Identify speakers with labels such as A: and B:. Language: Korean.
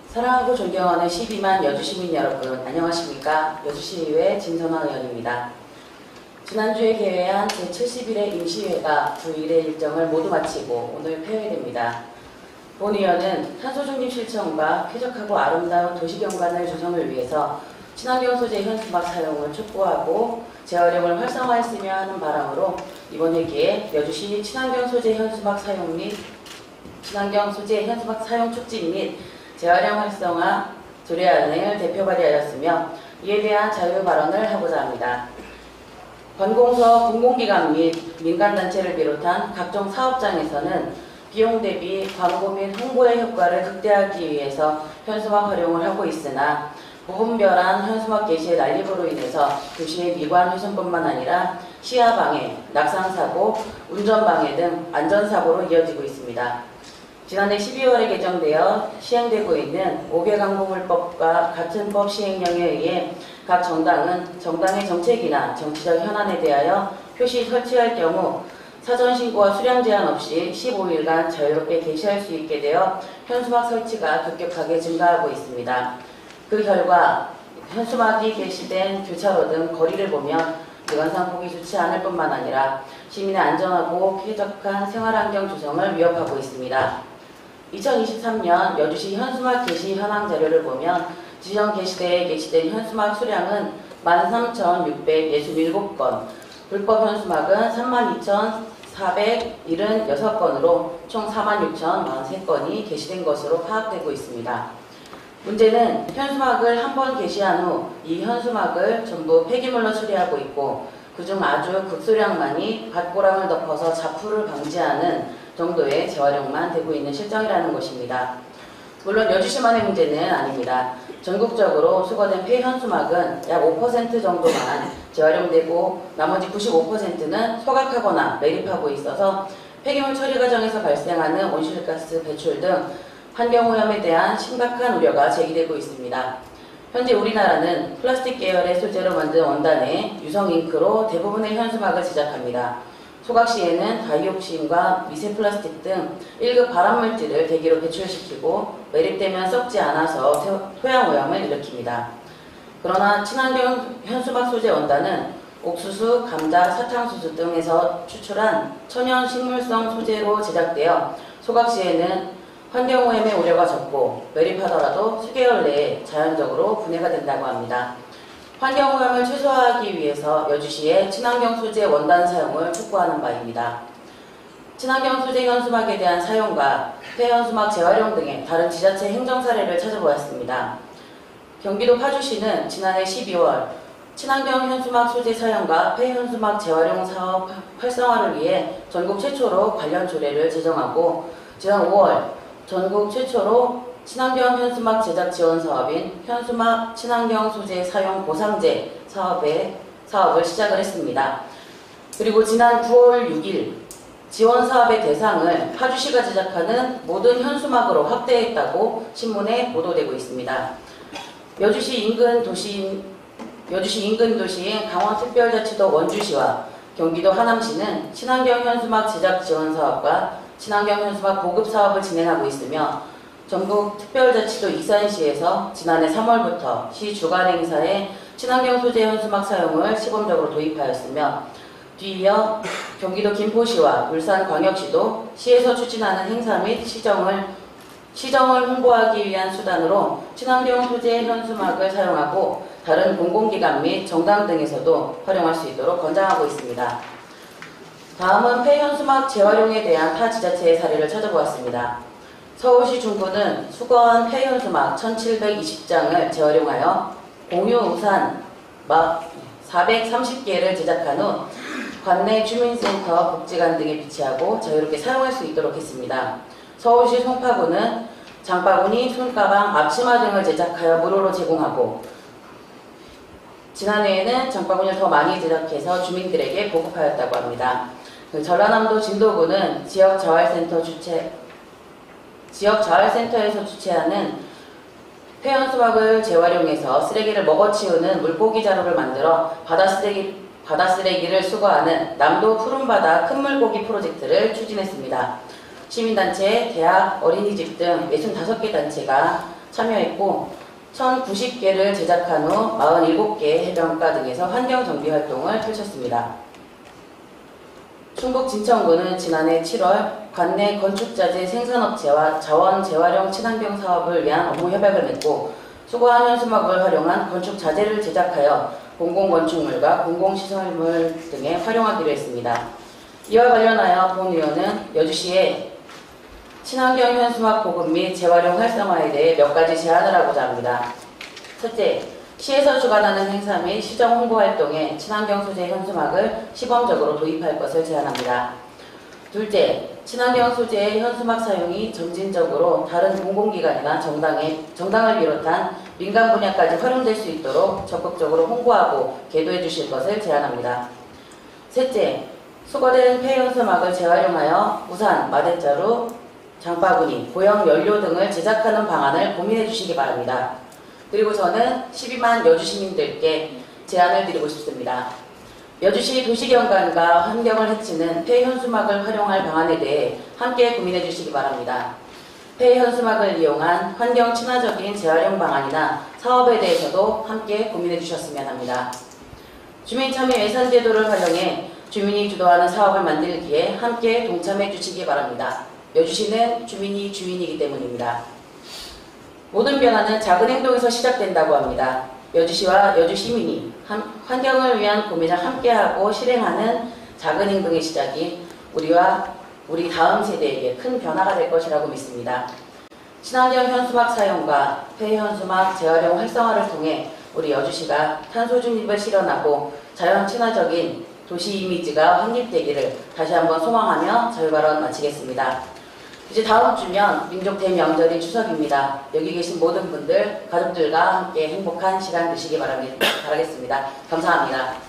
A: 사랑하고 존경하는 12만 여주시민 여러분, 안녕하십니까? 여주시의회 진선화 의원입니다. 지난주에 개회한 제71회 임시회가 주 1회 일정을 모두 마치고 오늘 폐회됩니다. 본 의원은 탄소중립 실천과 쾌적하고 아름다운 도시경관을 조성을 위해서 친환경 소재 현수막 사용을 촉구하고 재활용을 활성화했으며 하는 바람으로 이번 회기에 여주시 친환경 소재 현수막 사용 및 친환경 소재 현수막 사용 촉진 및 재활용 활성화 조례안을 대표 발의하였으며 이에 대한 자유 발언을 하고자 합니다. 관공서, 공공기관 및 민간단체를 비롯한 각종 사업장에서는 비용 대비 광고 및 홍보의 효과를 극대화하기 위해서 현수막 활용을 하고 있으나 무분별한 현수막 게시의 난립으로 인해서 도시의 미관 훼손뿐만 아니라 시야방해, 낙상사고, 운전방해 등 안전사고로 이어지고 있습니다. 지난해 12월에 개정되어 시행되고 있는 5개광고물법과 같은 법 시행령에 의해 각 정당은 정당의 정책이나 정치적 현안에 대하여 표시 설치할 경우 사전 신고와 수량 제한 없이 15일간 자유롭게 게시할 수 있게 되어 현수막 설치가 급격하게 증가하고 있습니다. 그 결과 현수막이 게시된 교차로 등 거리를 보면 미관상 보기 좋지 않을 뿐만 아니라 시민의 안전하고 쾌적한 생활환경 조성을 위협하고 있습니다. 2023년 여주시 현수막 게시 현황 자료를 보면 지정 게시대에 게시된 현수막 수량은 13,667건, 불법 현수막은 32,476건으로 총 46,043건이 게시된 것으로 파악되고 있습니다. 문제는 현수막을 한 번 게시한 후 이 현수막을 전부 폐기물로 처리하고 있고 그중 아주 극소량만이 밭고랑을 덮어서 자풀을 방지하는 정도의 재활용만 되고 있는 실정이라는 것입니다. 물론 여주시만의 문제는 아닙니다. 전국적으로 수거된 폐현수막은 약 5% 정도만 재활용되고 나머지 95%는 소각하거나 매립하고 있어서 폐기물 처리 과정에서 발생하는 온실가스 배출 등 환경오염에 대한 심각한 우려가 제기되고 있습니다. 현재 우리나라는 플라스틱 계열의 소재로 만든 원단에 유성 잉크로 대부분의 현수막을 제작합니다. 소각 시에는 다이옥신과 미세 플라스틱 등 1급 발암물질을 대기로 배출시키고 매립되면 썩지 않아서 토양오염을 일으킵니다. 그러나 친환경 현수막 소재 원단은 옥수수, 감자, 사탕수수 등에서 추출한 천연 식물성 소재로 제작되어 소각 시에는 환경오염의 우려가 적고 매립하더라도 수개월 내에 자연적으로 분해가 된다고 합니다. 환경오염을 최소화하기 위해서 여주시의 친환경 소재 원단 사용을 촉구하는 바입니다. 친환경 소재 현수막에 대한 사용과 폐현수막 재활용 등의 다른 지자체 행정 사례를 찾아보았습니다. 경기도 파주시는 지난해 12월 친환경 현수막 소재 사용과 폐현수막 재활용 사업 활성화를 위해 전국 최초로 관련 조례를 제정하고 지난 5월 전국 최초로 친환경 현수막 제작 지원 사업인 현수막 친환경 소재 사용 보상제 사업을 시작을 했습니다. 그리고 지난 9월 6일 지원 사업의 대상을 파주시가 제작하는 모든 현수막으로 확대했다고 신문에 보도되고 있습니다. 여주시 인근 도시인 강원특별자치도 원주시와 경기도 하남시는 친환경 현수막 제작 지원 사업과 친환경 현수막 보급 사업을 진행하고 있으며 전국 특별자치도 익산시에서 지난해 3월부터 시 주간 행사에 친환경 소재 현수막 사용을 시범적으로 도입하였으며 뒤이어 경기도 김포시와 울산광역시도 시에서 추진하는 행사 및 시정을 홍보하기 위한 수단으로 친환경 소재 현수막을 사용하고 다른 공공기관 및 정당 등에서도 활용할 수 있도록 권장하고 있습니다. 다음은 폐현수막 재활용에 대한 타 지자체의 사례를 찾아보았습니다. 서울시 중구는 수거한 폐현수막 1720장을 재활용하여 공유 우산 430개를 제작한 후 관내 주민센터, 복지관 등에 비치하고 자유롭게 사용할 수 있도록 했습니다. 서울시 송파구는 장바구니, 손가방, 앞치마 등을 제작하여 무료로 제공하고 지난해에는 장바구니를 더 많이 제작해서 주민들에게 보급하였다고 합니다. 전라남도 진도구는 지역자활센터에서 주최하는 폐현수막을 재활용해서 쓰레기를 먹어치우는 물고기 자루를 만들어 바다 쓰레기를 수거하는 남도 푸른바다 큰물고기 프로젝트를 추진했습니다. 시민단체, 대학, 어린이집 등 65개 단체가 참여했고 1090개를 제작한 후 47개 해변가 등에서 환경정비 활동을 펼쳤습니다. 충북 진천구는 지난해 7월 관내 건축자재 생산업체와 자원 재활용 친환경 사업을 위한 업무 협약을 맺고 수거한 현수막을 활용한 건축 자재를 제작하여 공공건축물과 공공시설물 등에 활용하기로 했습니다. 이와 관련하여 본 의원은 여주시에 친환경 현수막 보급 및 재활용 활성화에 대해 몇 가지 제안을 하고자 합니다. 첫째, 시에서 주관하는 행사 및 시정 홍보 활동에 친환경 소재 현수막을 시범적으로 도입할 것을 제안합니다. 둘째, 친환경 소재의 현수막 사용이 점진적으로 다른 공공기관이나 정당을 비롯한 민간 분야까지 활용될 수 있도록 적극적으로 홍보하고 계도해 주실 것을 제안합니다. 셋째, 수거된 폐현수막을 재활용하여 우산, 마대자루, 장바구니, 보형 연료 등을 제작하는 방안을 고민해 주시기 바랍니다. 그리고 저는 12만 여주 시민들께 제안을 드리고 싶습니다. 여주시 도시경관과 환경을 해치는 폐현수막을 활용할 방안에 대해 함께 고민해 주시기 바랍니다. 폐현수막을 이용한 환경 친화적인 재활용 방안이나 사업에 대해서도 함께 고민해 주셨으면 합니다. 주민참여 예산제도를 활용해 주민이 주도하는 사업을 만들기에 함께 동참해 주시기 바랍니다. 여주시는 주민이 주인이기 때문입니다. 모든 변화는 작은 행동에서 시작된다고 합니다. 여주시와 여주 시민이 환경을 위한 고민을 함께하고 실행하는 작은 행동의 시작이 우리와 우리 다음 세대에게 큰 변화가 될 것이라고 믿습니다. 친환경 현수막 사용과 폐현수막 재활용 활성화를 통해 우리 여주시가 탄소 중립을 실현하고 자연 친화적인 도시 이미지가 확립되기를 다시 한번 소망하며 저희 발언 마치겠습니다. 이제 다음 주면 민족 대명절인 추석입니다. 여기 계신 모든 분들, 가족들과 함께 행복한 시간 되시기 바라겠습니다. 감사합니다.